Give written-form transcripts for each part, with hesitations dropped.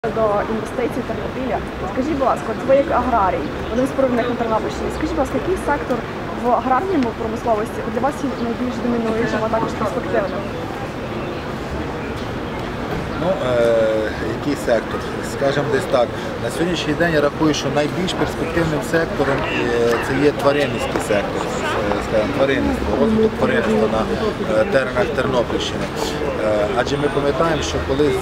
До інвестицій Тернопіля. Скажіть, будь ласка, от ви як аграрій, один з провідних на Тернопільщині, скажіть, будь ласка, який сектор в аграрному промисловості для вас є найбільш домінуючим, а також перспективним? Який сектор? Скажімо десь так, на сьогоднішній день я рахую, що найбільш перспективним сектором це є тваринницький сектор, скажімо, тваринництво, розвиток тваринництва на теренах Тернопільщини. Адже ми пам'ятаємо, що колись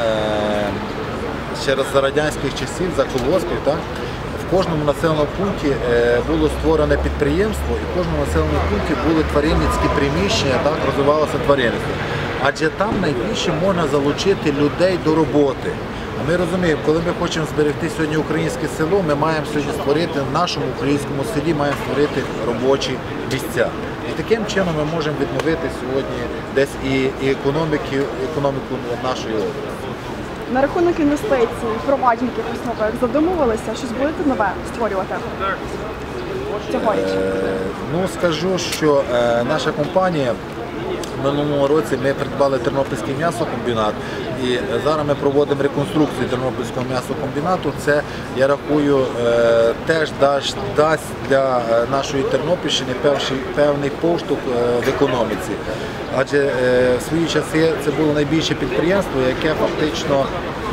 ще раз за радянських часів, за колгоспів, в кожному населеному пункті було створене підприємство і в кожному населеному пункті були тваринницькі приміщення, розвивалося тваринництво. Адже там найбільше можна залучити людей до роботи. А ми розуміємо, коли ми хочемо зберегти сьогодні українське село, ми маємо сьогодні створити в нашому українському селі, маємо створити робочі місця. І таким чином ми можемо відновити сьогодні десь і економіку нашої області. На рахунок інвестицій, впроваджень якихось нових, задумувалися, щось будете нове створювати цьогоріч? Скажу, що наша компанія в минулому році ми придбали Тернопільський м'ясокомбінат і зараз ми проводимо реконструкцію Тернопільського м'ясокомбінату. Це, я рахую, теж дасть для нашої Тернопільщини певний поштовх в економіці. Адже в свої часи це було найбільше підприємство, яке фактично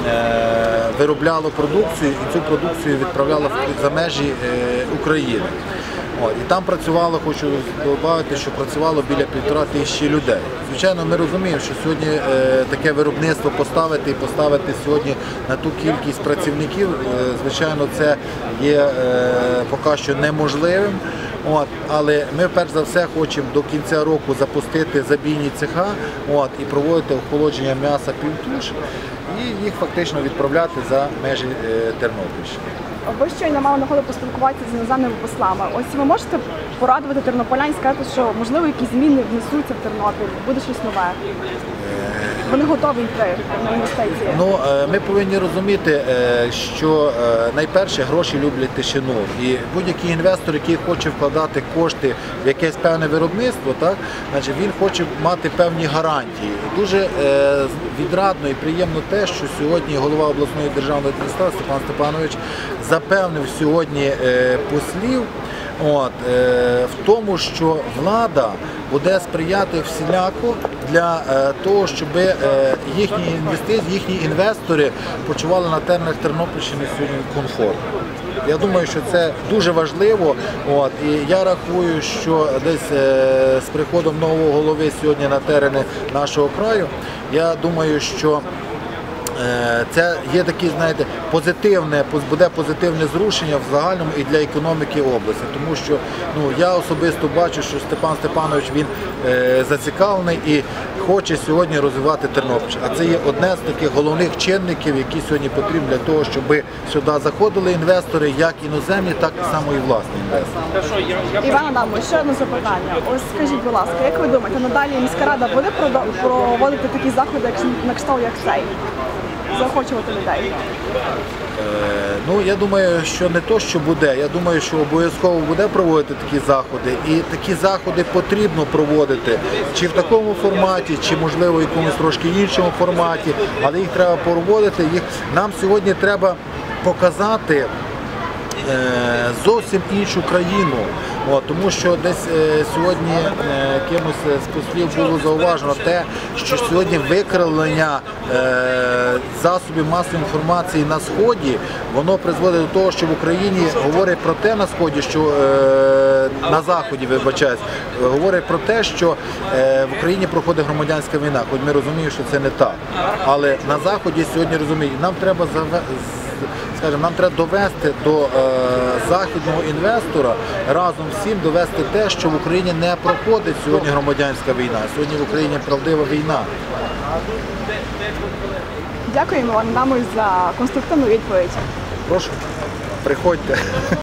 виробляло продукцію і цю продукцію відправляло за межі України. І там працювало, хочу додати, що працювало біля 1500 людей. Звичайно, ми розуміємо, що сьогодні таке виробництво поставити сьогодні на ту кількість працівників, звичайно, це є поки що неможливим. Але ми перш за все хочемо до кінця року запустити забійні цеха і проводити охолодження м'яса півтуш і їх фактично відправляти за межі Тернопільщини. Ви щойно мали нагоду поспілкуватися з іноземними послами. Ось ви можете порадувати тернополян і сказати, що можливо якісь зміни внесуться в Тернопіль, буде щось нове? Вони готові йти на інвестиції? Ми повинні розуміти, що найперше гроші люблять тишину. І будь-який інвестор, який хоче вкладати кошти в якесь певне виробництво, він хоче мати певні гарантії. І дуже відрадно і приємно те, що сьогодні голова обласної державної адміністрації Степан Степанович запевнив сьогодні послів в тому, що влада буде сприяти всіляко для того, щоб їхні інвестиції, їхні інвестори почували на теренах Тернопільщини сьогодні комфортно. Я думаю, що це дуже важливо, і я рахую, що десь з приходом нового голови сьогодні на терени нашого краю, я думаю, що це є таке, буде позитивне зрушення в загальному і для економіки області. Тому що я особисто бачу, що Степан Степанович, він зацікавлений і хоче сьогодні розвивати Тернопільщину. А це є одне з таких головних чинників, які сьогодні потрібні для того, щоб сюди заходили інвестори, як іноземні, так і само і власні інвестори. Іван Адамович, ще одне запитання. Ось скажіть, будь ласка, як ви думаєте, надалі міська рада буде проводити такі заходи, на кшталт як цей? Заохочувати людей? Я думаю, що не то, що буде. Я думаю, що обов'язково буде проводити такі заходи. І такі заходи потрібно проводити. Чи в такому форматі, чи, можливо, в якомусь трошки іншому форматі. Але їх треба проводити. Нам сьогодні треба показати зовсім іншу країну. Тому що десь сьогодні кимось з послів було зауважено те, що сьогодні викривлення засобів масової інформації на Сході, воно призводить до того, що в Україні говорять про те на Сході, що на Заході, вибачаюсь, говорять про те, що в Україні проходить громадянська війна, хоч ми розуміємо, що це не так. Але на Заході сьогодні розуміють, нам треба довести до західного інвестора, разом всім довести те, що в Україні не проходить сьогодні громадянська війна, сьогодні в Україні правдива війна. Дякуємо вам за конструктивну відповідь. Прошу, приходьте.